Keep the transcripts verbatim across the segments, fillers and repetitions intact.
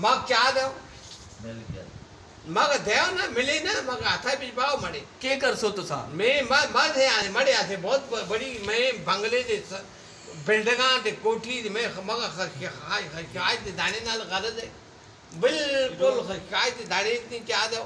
mug چاہ دو mug دیو نا ملی نا مگ آتھا بیچ باؤ مڑے کیا کر سو تو ساں میں مرد ہے مڑے آتے بہت بڑی میں بنگلے دے بلڈنگاں دے کوٹھی دے میں مگا خرچائی دے دانے نال غرض ہے بالکل خرچائی دے دانے اتنی چاہ دو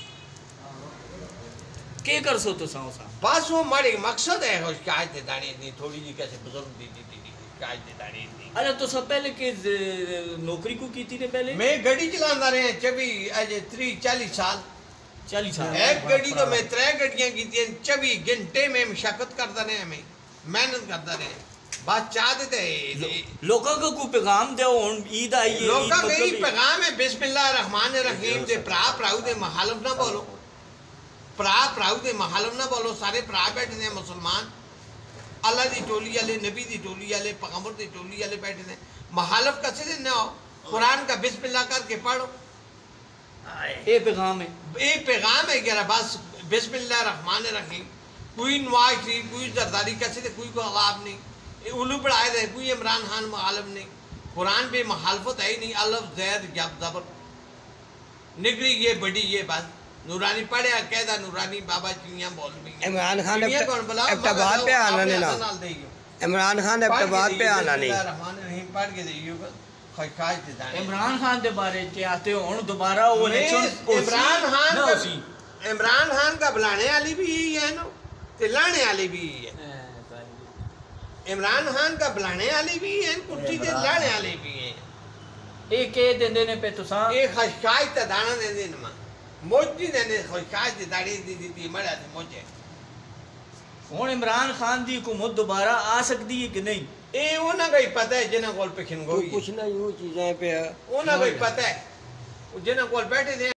کیا کر سو تو ساں ساں بس وہ مڑے مقصد ہے خرچائی دے دانے اتنی تھوڑی جی کیسے بزرگ دی دی دی دی خرچائی دے دانے اتنی اچھا تو سب پہلے کہ نوکری کو کی تھی نے پہلے میں گڑی چلانا رہے ہیں چبی اجے تری چالیس سال چالیس سال ایک گڑی تو میں ترے گڑیاں کی تھی چبی گھنٹے میں مشقت کرتا رہے ہمیں محنت کرتا رہے بات چاہ دیتے لوگوں کو کوئی پیغام دے ہون عید آئی ہے لوگوں کا یہی پیغام ہے بسم اللہ الرحمن الرحیم دے پرا پراؤ دے محالف نہ بولو پرا پراؤ دے محالف نہ بولو سارے پرا بیٹھے ہیں مسلمان اللہ دی ٹولی والے نبی دی ٹولی والے پیغمبر دی ٹولی والے بیٹھے ہیں محالف کسے دن نہ ہو قرآن کا بسم اللہ کر کے پڑھو یہ پیغام ہے یہ پیغام ہے کہ بس بسم اللہ الرحمن الرحیم کوئی نواز شریف کوئی زرداری کسے دے کوئی کو عواب نہیں اولو پڑھائے دے کوئی عمران خان مغالب نہیں قرآن پہ مخالفت ہے ہی نہیں الف زیر جب زبر نگری یہ بڑی یہ بات نورانی پڑھے قیدہ نورانی بابا چنیاں بول بھی عمران خان ابتباد پہ آنا نہیں نا عمران خان ابتباد پہ آنا نہیں رحمان رحیم پڑھ کے دیئیو خواہش دے دانے عمران خان دے بارے چاہتے ہوں دوبارہ وہ الیکشن عمران خان کا عمران خان کا بلانے والی بھی یہی ہے نا تے لانے والی بھی یہی ہے عمران خان کا بلانے والی بھی ہیں کچھی تے لانے والی بھی ہیں ایک کے دن دینے پہ تو ساں ایک خشکائی تا دانا دے دینے ماں موجی دینے خشکائی تے داڑی دی دی دی مڑا تے موجے ہون عمران خان دی حکومت دوبارہ آ سکتی ہے کہ نہیں اے اونا کوئی پتہ ہے جنہ کول پہ کھنگوئی کچھ نہ یوں چیزیں پہ اونا کوئی پتہ ہے جنہ کول بیٹھے دے